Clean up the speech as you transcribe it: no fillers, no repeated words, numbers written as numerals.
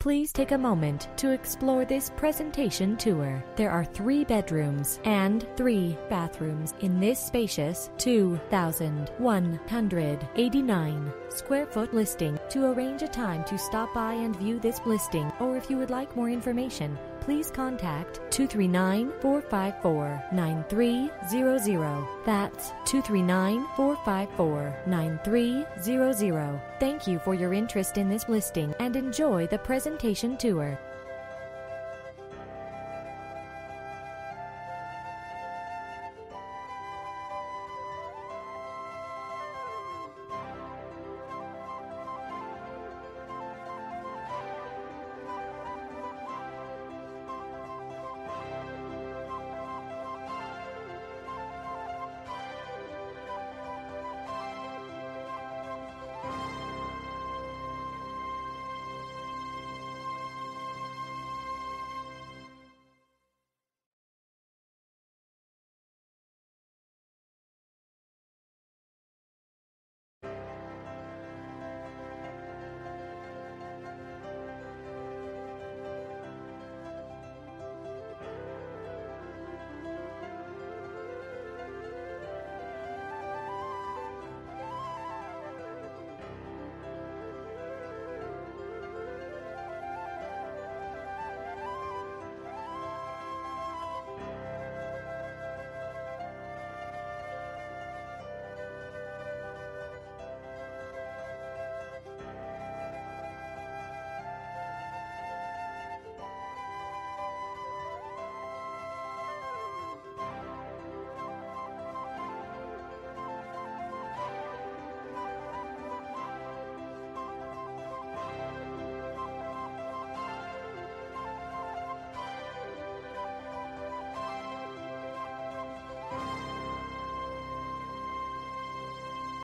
Please take a moment to explore this presentation tour. There are 3 bedrooms and 3 bathrooms in this spacious 2,189 square foot listing. To arrange a time to stop by and view this listing, or if you would like more information, please contact 239-454-9300. That's 239-454-9300. Thank you for your interest in this listing and enjoy the presentation tour.